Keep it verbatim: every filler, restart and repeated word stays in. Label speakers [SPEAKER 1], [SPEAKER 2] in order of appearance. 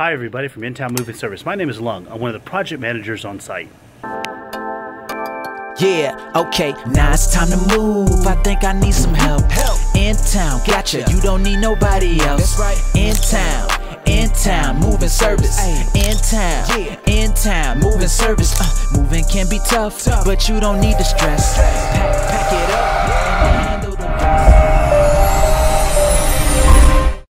[SPEAKER 1] Hi everybody from InTown Moving Service. My name is Lung. I'm one of the project managers on site.
[SPEAKER 2] Yeah, okay, now it's time to move. I think I need some help. Help. In town, gotcha. You don't need nobody else. That's right. In town, in town, moving service. In town, yeah. In town, moving service. Uh, moving can be tough, tough, but you don't need to stress. Pack, pack it up.